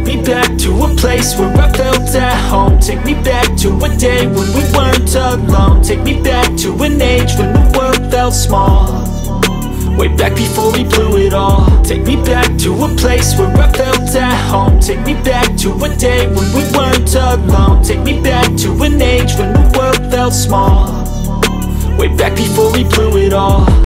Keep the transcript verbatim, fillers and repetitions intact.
me back to a place where I felt at home. Take me back to a day when we weren't alone. Take me back to an age when the world felt small, way back before we blew it all. Take me back to a place where I felt at home. Take me back to a day when we weren't alone. Take me back to an age when the world felt small, way back before we blew it all.